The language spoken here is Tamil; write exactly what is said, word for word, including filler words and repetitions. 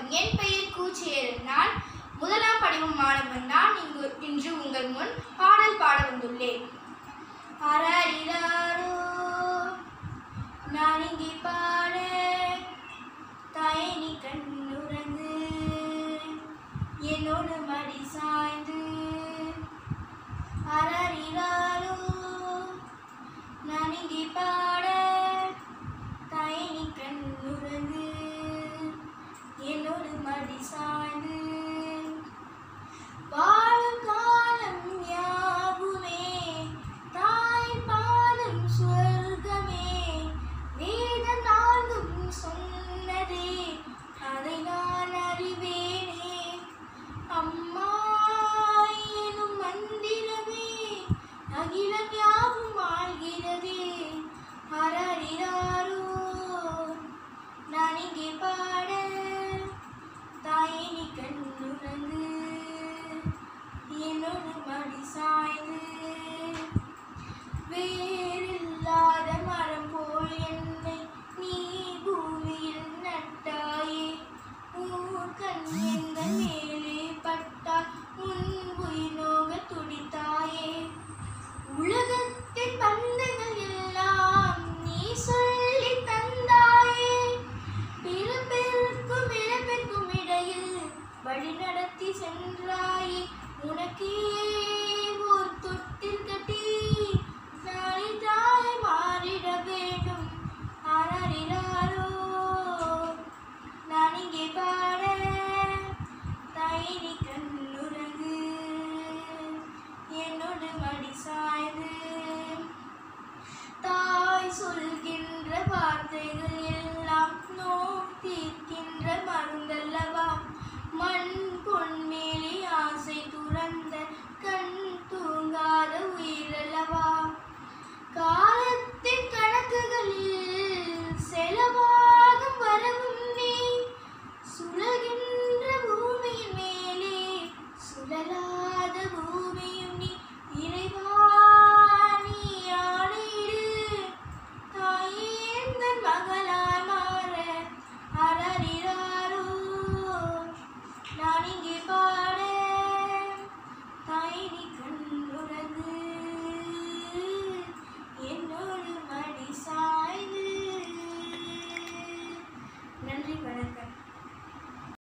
என் பெயர் கூச்சேறு. நான் முதலாம் படிக்கும் மாணவன். நான் இங்கு இன்று உங்கள் முன் பாடல் பாட வந்துள்ளேன். அரரிராரோ நான் இங்கே பாட, தாயே நீ கண்ணுறங்கு, என்னோடு மடி சாய்ந்து. அரரிராரோ நான் இங்கே பாட, தாயே நீ கண்ணுறங்கு, என்னோடு மடி சாய்ந்து. வாழும் காலம் யாவுமே தாய் பாதம் சொர்க்கமே, வேதம் நாளும் சொன்னதே அதை நான் அறிவேனே. அம்மா எனும் மந்திரமே அகிலம் யாவும் ஆள்கிறதே. அரரிராரோ நான் இங்கே பாட, தாயே நீ கண்ணுறங்கு, என்னோடு மடி சாய்ந்து. வேறில்லாத மரம் போல் என்னை நீ பூமியில் நட்டாயே, ஊர்கண் எந்த மேலே பட்டால் முன்புயிர் நோக துடித்தாயே. உலகத்தின் பந்தங்கள் எல்லாம் நீ சொல்லி தந்தாயே, பிறப்பிற்கும் இறப்பிற்கும் இடையில் வழி நடத்தி சென்றாயே. உனக்கே ஓர் தொட்டில் கட்டி நாளை தாய் மாறிட வேண்டும். அரரிராரோ நான் இங்கே பாட, தாயே நீ கண்ணுறங்கு, என்னோடு மடி சாய்ந்து. தாய் சொல்கின்ற வார்த்தைகள் எல்லாம் நோய் தீர்க்கின்ற மருந்தல்ல